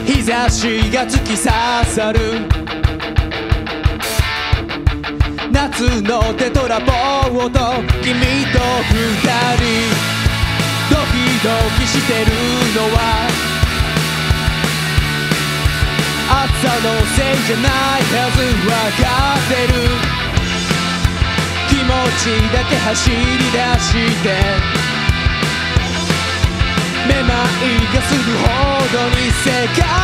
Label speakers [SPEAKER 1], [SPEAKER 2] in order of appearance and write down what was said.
[SPEAKER 1] 日差しが突き刺さる夏のテトラポート、君と二人ドキドキしてるのは暑さのせいじゃないはずわかってる。気持ちだけ走り出してめまいがするほどに世界